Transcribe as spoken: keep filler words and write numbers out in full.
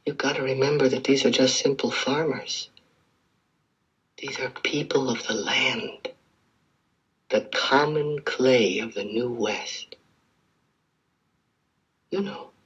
You've got to remember that these are just simple farmers. These are people of the land, the common clay of the New West. You know,